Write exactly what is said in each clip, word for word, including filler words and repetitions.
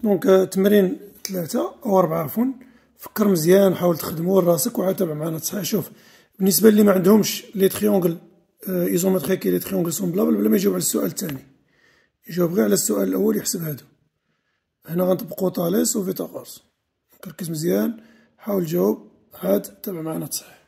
دونك تمرين ثلاثة أو أربعة عفوا، فكر مزيان، حاول تخدمو لراسك وعاد تابع معنا تصحيح. شوف بالنسبة للي ما عندهمش لي تريونغل ايزومتريك لي تريونغل سومبلابل، بلا ما يجاوب على السؤال الثاني، يجاوب غير على السؤال الأول يحسب هادو. هنا غنطبقو طاليس و فيثاغورس. ركز مزيان، حاول تجاوب عاد تابع معنا تصحيح.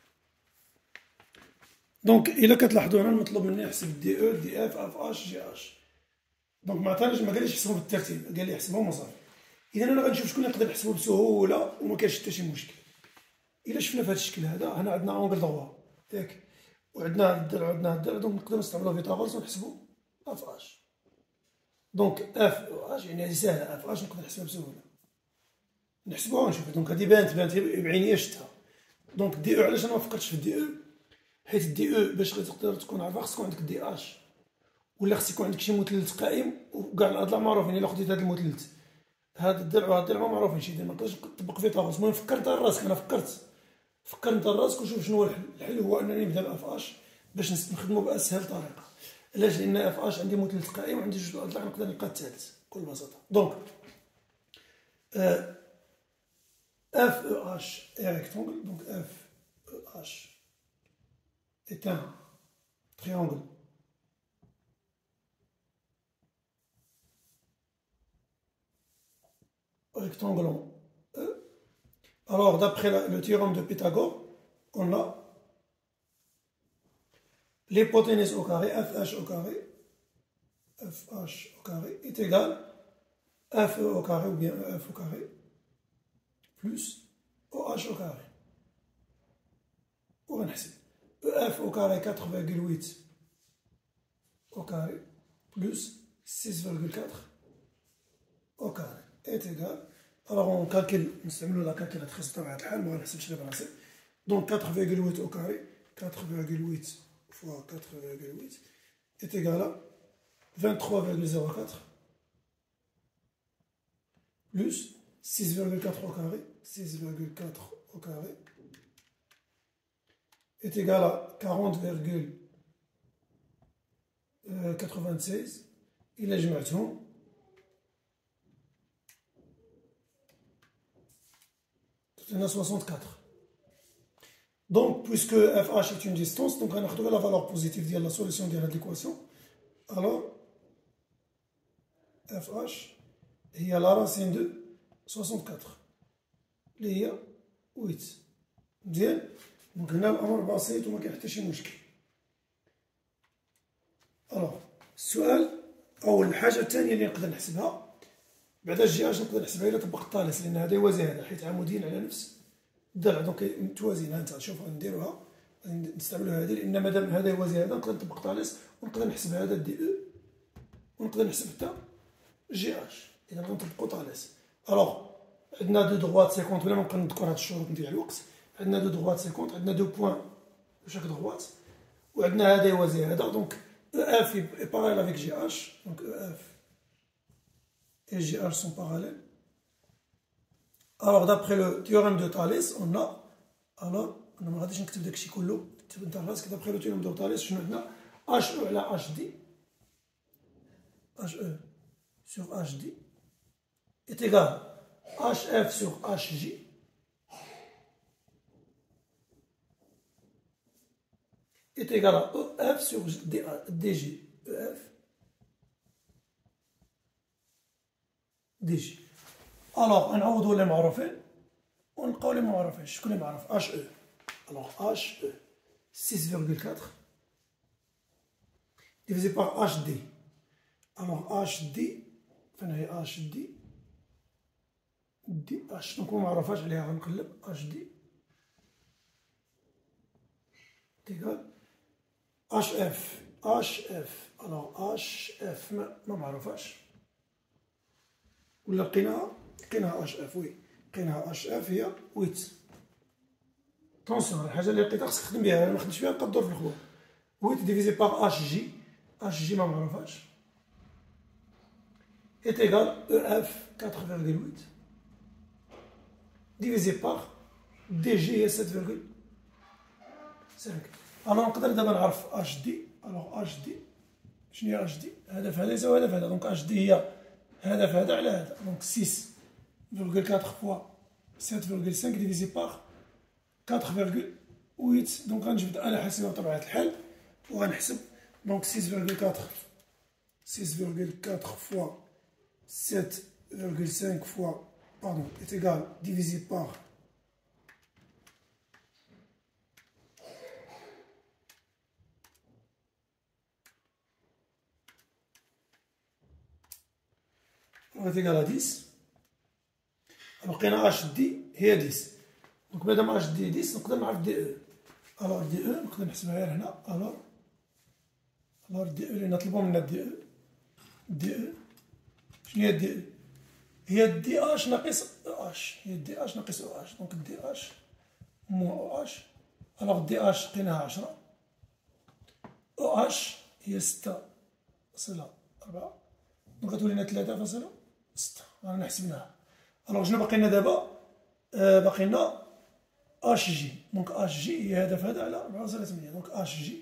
دونك إلا كتلاحظو هنا المطلوب مني نحسب دي او دي اف اف اش جي اش. دونك ما عطانيش، ما قاليش حسبهم بالترتيب، قال لي حسبهم وصافي. إذا أنا غنشوف شكون يقدر يحسبو بسهولة وما كاينش حتى شي مشكل. إلا شفنا في هذا الشكل هذا، هنا عندنا أونغل دغوا ياك، وعندنا هاد الضلع وعندنا هاد الضلع، دونك نقدرو نستعملو فيثاغورس ونحسبو اف اش. دونك اف اش يعني هادي ساهلة، اف اش نقدر نحسبها بسهولة، نحسبوها ونشوفها. دونك هادي بانت بانت بعينيا شفتها. دونك دي او، علاش أنا مفكرتش في الدي او؟ حيت الدي او باش تقدر تكون عارفها خص يكون عندك دي اش، ولا خص يكون عندك شي مثلث قائم، وكاع الأضلاع معروفين. إلا خديت هاد المثلث، هاد الضلع وهاد الضلع ما معروفينش، إذا مقدرش نطبق فيثاغورس. المهم فكر نتا راسك، أنا فكرت، فكر نتا راسك وشوف شنو هو الحل. الحل هو أنني نبدا بأف اش باش نخدمو بأسهل طريقة. علاش؟ لأن اف اش عندي مثلث قائم وعندي جوج الأضلاع، نقدر نلقى الثالث بكل بساطة. دونك اف او اش est rectangle, donc f e h est un triangle rectangle en E. Alors d'après le théorème de Pythagore, on a l'hypoténuse au carré fh au carré fh au carré est égal à fe au carré ou bien ef au carré plus oh au carré. وغنحسب ef au carré quatre virgule huit au carré plus six virgule quatre au carré est égal. Alors on calcule, نستعملو لا كالكيلاتريس بطبيعة الحال، ما غنحسبش غير براسي. دونك quatre virgule huit au carré, quatre virgule huit fois quatre virgule huit est égal à vingt-trois virgule zéro quatre plus six virgule quatre au carré, six virgule quatre au carré est égal à quarante virgule quatre-vingt-seize. إلا جمعتهم تعطينا soixante-quatre. Donc puisque fh est une distance, donc غناخدو la valeur positive ديال la solution ديال هاد l'équation. Alors fh هي la racine de soixante-quatre اللي هي huit. مزيان. دونك هنا الأمر بسيط وما كاين حتى شي مشكل. الوغ السؤال أو الحاجة الثانية اللي نقدر نحسبها بعدا الجي اش، نقدر نحسبها إلا طبقت طالس، لأن هذا يوازي هذا حيت عموديين على نفس الضلع، دونك متوازيين. ها انت شوف غنديروها، نستعملو هذه، لأن مادام هذا يوازي هذا نقدر نطبق طالس ونقدر نحسب هذا دي او ونقدر نحسب حتى جي اش. إذا غنطبقو طالس. ألوغ عندنا دو دغوات خمسين بلا ما نبقى نذكر هاد الشروط نضيع الوقت. عندنا دو دغوات خمسين، عندنا دو بوان بشاك دغوات، وعندنا هذا يوازي هذا. دونك اف est parallèle avec جي اش، دونك اف et جي اش sont parallèles. Alors d'après le théorème de Thalès, on a, alors انا ما غاديش نكتب داكشي كله، كتب انت راسك. d'après le théorème de Thalès شنو عندنا؟ اش او على اش دي، اش او sur اش دي est égal اش اف sur اش جي est égal à E F sur D G. E F دي جي. الوغ نعوضو لي معروفين ونلقاو لي معروفين. شكون اللي معروف؟ اش او. الوغ اش او six virgule quatre divisé par اش دي. الوغ اش دي فين هي؟ اش دي دي اش، دونك ممعرفاش عليها، غنقلب اش دي تيكال اش اف اش اف. الوغ اش اف ما معروفاش، ولا لقيناها لقيناها اش اف. وي لقيناها اش اف هي ويت. طونسيون الحاجه اللي لقيتها خصك تخدم بها، ما خدمتش بها نبقى الدور في الخبور. ويت ديفيزي باغ اش جي، اش جي ما معروفاش est égal E F quatre virgule huit divisé par D G هي sept virgule cinq. انا نقدر دابا نعرف اش دي. الوغ اش دي شنو هي اش دي؟ هذا في هذا يساوي هذا في هذا. دونك اش دي هي هذا في هذا على هذا. دونك ستة فاصلة أربعة فوا سبعة فاصلة خمسة ديفيزي باغ أربعة فاصلة ثمانية. دونك غنجبد آلة حاسبة بطبيعة الحال وغنحسب. دونك ستة فاصلة أربعة ستة فاصلة أربعة فوا سبعة فاصلة خمسة فوا باردون est égal divisé par est égal à dix. لقينا اش دي هي عشرة. دونك مادام اش دي عشرة نقدر نعرف دي او. الوغ دي او نقدر نحسبها غير هنا. الوغ الوغ دي او اللي نطلبو منا دي او دي او شنو هي دي او؟ هي دي اش ناقص او اش. هي دي اش ناقص او اش. دونك دي اش موان او اش. الوغ دي اش لقيناها عشرة. او اش هي ستة فاصلة أربعة. دونك غتولي لنا ثلاثة فاصلة ستة. رانا حسبناها. الوغ شنو باقي لنا دابا؟ آه باقي لنا اش جي. دونك اش جي هي هذا في هذا على أربعة فاصلة ثمانية. دونك اش جي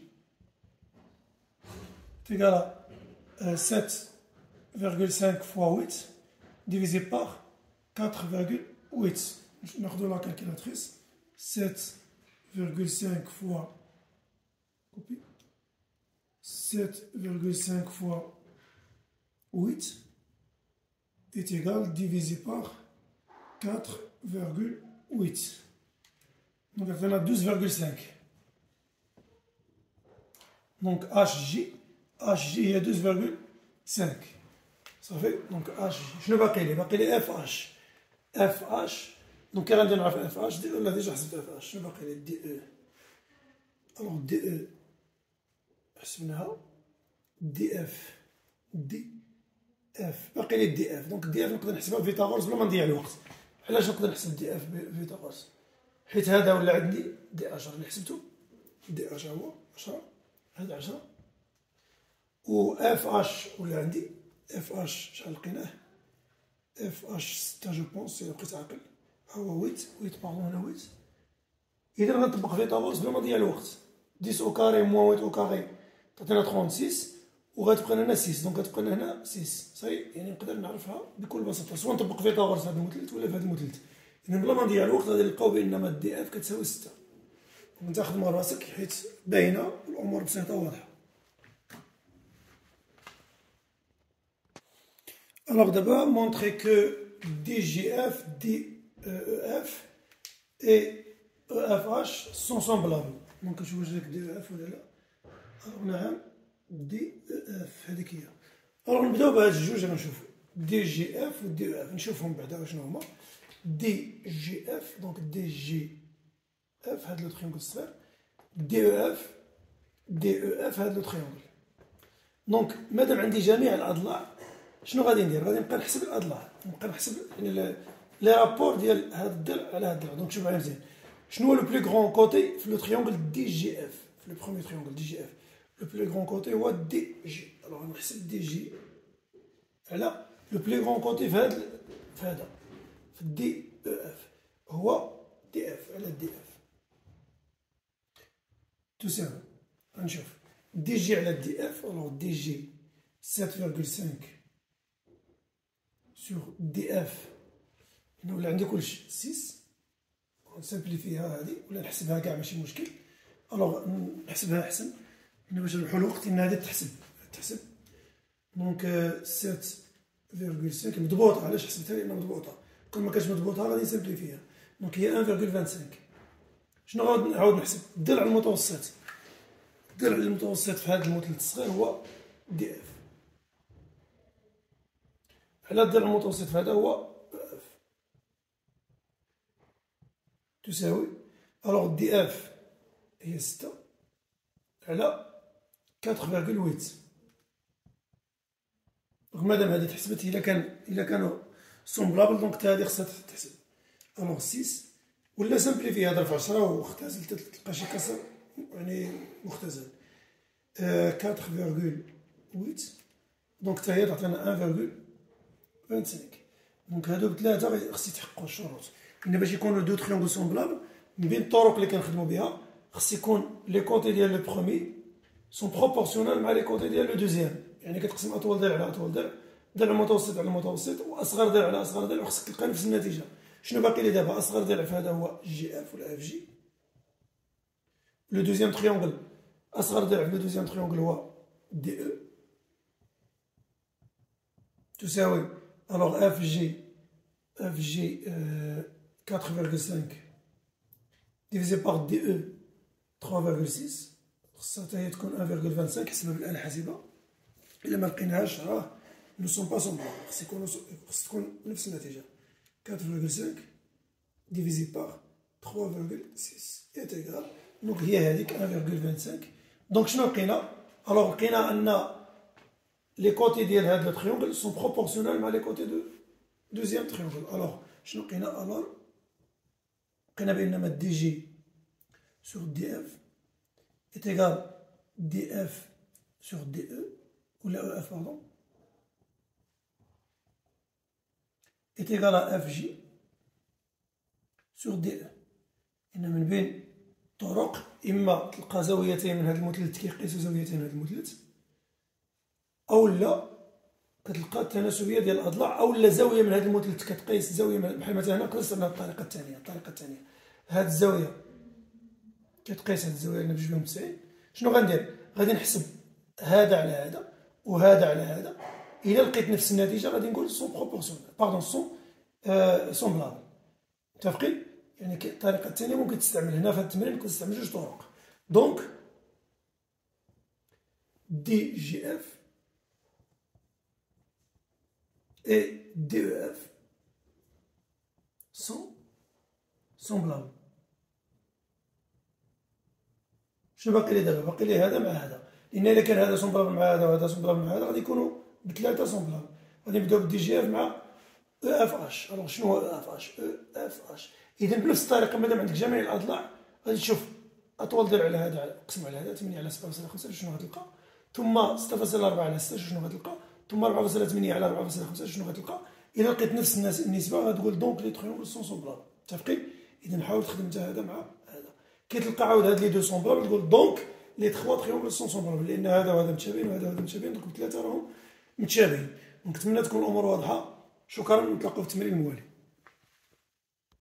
تيكالا سبعة فاصلة خمسة فوا ثمانية divisé par quatre virgule huit. ناخدو لا كالكيلاتريس. سبعة فاصلة خمسة فوا كوبي سبعة فاصلة خمسة فوا ثمانية est égal divisé par quatre virgule huit. Donc on a douze virgule cinq. Donc H J, H J il y a douze virgule cinq. Ça fait donc H J. Je ne vais pas qu'il est F H. F H. Donc quand on a F H, on a déjà fait F H. Je ne vais pas qu'il est D E. Alors D E. D F. D اف باقي لي دي اف. دونك دي اف نقدر نحسبها بفيثاغورس بلا ما نضيع الوقت. علاش نقدر نحسب دي اف بفيثاغورس؟ حيت هذا ولا عندي دي عشرة اللي حسبته. دي عشرة هو عشرة. هذا عشرة و اف اش ولا عندي اف اش شحال لقيناه؟ اف اش ستة جو بونس الا بقيت عاقل. ها هو ثمانية ثمانية باردون هنا ثمانية. اذا غنطبق فيثاغورس بلا ما نضيع الوقت. عشرة او كاري موان ثمانية او كاري تعطينا ثلاثة وستين وغتبقى لنا ستة. دونك غتبقى لنا هنا ستة. صاي يعني نقدر نعرفها بكل بساطه سواء نطبق فيثاغورس في هذا المثلث ولا في هذا المثلث. اذا بلا ما نضيع الوقت غادي نلقاو بان ماد دي اف كتساوي ستة. وانت خدم راسك حيت باينه والامور بسيطه واضحه. الوغ دابا مونطري كو دي جي اف دي او اف اي او اف اش سون سومبلابل. دونك نشوف واش داك دي او اف ولا لا. نعم دي او اف هذيك هي. الوغ نبداو بهاد الجوج غنشوفو دي جي اف و دي او اف نشوفهم بعدا شنو هما. دي جي اف دونك دي جي اف هاد لو تريونغل الصغير. دي او اف دي او اف هاد لو تريونغل. دونك مادام عندي جميع الاضلاع شنو غادي ندير؟ غادي نبقى نحسب الاضلاع. نبقى نحسب يعني لي رابور ديال هاد الضلع على هاد الضلع. دونك شوف معايا مزيان شنو هو لو بلو غران كوتي في لو تريونغل دي جي اف. في لو بروميير تريونغل دي جي اف le plus grand côté هو دي جي. alors نحسب دي جي على le plus grand côté في هذا في هذا في دي او اف هو دي اف على دي اف تساوي. غنشوف دي جي على دي اف. alors دي جي سبعة فاصلة خمسة sur دي اف هنا ولا عندي كلشي ستة. نسامبليفيها هذه ولا نحسبها كاع ماشي مشكل. alors نحسبها احسن هنا باش نربحو الوقت ان هذه تحسب تحسب. دونك سبعة فاصلة خمسة مضبوطه. علاش حسبتها؟ لانها مضبوطه. كل ما كانت مضبوطه غادي نسامبليفيها. دونك هي واحد فاصلة خمسة وعشرين. شنو غادي نعاود نحسب؟ الضلع المتوسط. الضلع المتوسط في هذا المثلث الصغير هو دي اف على الضلع المتوسط في هذا هو اف تساوي. الوغ دي اف هي ستة على أربعة فاصلة ثمانية. دونك مادام هادي تحسبت الا كان الا كانوا سومبلابل دونك حتى هادي خصها تحسب. الوغ ستة ولا سامبليفي هضر في عشرة واختزل تلقى شي كسر يعني مختزل. أربعة فاصلة ثمانية دونك حتى هي تعطينا واحد فاصلة خمسة وعشرين. دونك هادو بثلاثة خص يتحققوا الشروط. إلا باش يكونوا دو تريونغل سومبلابل من بين الطرق اللي كنخدمو بها خص يكون لي كوتي ديال لو بروميي سون بروبورسيونال مع لي كوتي ديال لو دوزيام. يعني كتقسم اطول ضلع على اطول ضلع ضلع المتوسط على المتوسط واصغر ضلع على اصغر ضلع، وخصك تلقى نفس النتيجه. شنو باقي لي دابا؟ اصغر ضلع في هذا هو جي اف ولا اف جي. لو دوزيام تريونغل، اصغر ضلع في لو دوزيام تريونغل هو دي او تساوي الوغ اف جي اف جي أربعة فاصلة خمسة ديفيزي باغ دي او ثلاثة فاصلة ستة، خصها حتى هي تكون واحد فاصلة خمسة وعشرين حسبها بالآلة الحاسبة. إلا ما لقيناهاش راه نو سون با سون بلون، خص يكون خص تكون نفس النتيجة. أربعة فاصلة خمسة ديفيزي باغ ثلاثة فاصلة ستة إيتيغال، دونك هي هاذيك واحد فاصلة خمسة وعشرين. دونك شنو لقينا؟ ألوغ لقينا أن لي كوتي ديال هاد لو تريونغل سون بروبورسيونيل مع لي كوتي دو دوزيام تريونغل. ألوغ شنو لقينا؟ ألوغ لقينا بأن ما دي جي سور دي اف est égal df sur de ou la ef pardon est égal à fj sur de. إن من بين طرق إما تلقى زاويتين من هذا المثلث كيقيسوا زاويتين من هذا المثلث، أو لا كتلقى التناسبية ديال الأضلاع، أو لا زاوية من هذا المثلث كتقيس زاوية بحال مثلا هنا. نقدر نستعمل الطريقة الثانية. الطريقة الثانية هاد الزاوية كتقيس هاد الزاوية هنا بجوج بهم تسعين. شنو غندير؟ غادي نحسب هذا على هذا وهذا على هذا. إلا لقيت نفس النتيجة غادي نقول سون بروبورسيونيل باردون سون سومبلابل. متفقين؟ يعني الطريقة الثانية ممكن تستعمل هنا في هذا التمرين، ممكن تستعمل جوج طرق. دونك دي جي اف اي دي او اف سون سومبلابل. شنو باقي لي دابا؟ باقي لي هذا مع هذا، لأن إلا كان هذا سومبلابل مع هذا وهذا سومبلابل مع هذا غادي يكونوا بثلاثة سومبلابل. غادي نبداو بالدي جي اف مع او اف اش. الوغ شنو هو او اف اش؟ او اف اش. إذا بنفس الطريقة مادام عندك جميع الأضلاع غادي تشوف أطول ضلع على هذا قسمو على هذا ثمانية على سبعة فاصلة خمسة شنو غتلقى، ثم ستة فاصلة أربعة على ستة شنو غتلقى، ثم أربعة فاصلة ثمانية على أربعة فاصلة خمسة شنو غتلقى. إلا لقيت نفس النسبة غتقول دونك لي تريونغل سون سومبلابل. متفقين؟ إذا حاول تخدم حتى هذا مع هذا. كي تلقى عاود هاد لي دو سومبلابل تقول دونك لي تخوا تريونغل سون سومبلابل، لأن هذا وهذا متشابهين وهذا وهذا متشابهين، دونك الثلاثة راهم متشابهين. نتمنى تكون الأمور واضحة. شكرا، نتلاقاو في التمرين الموالي.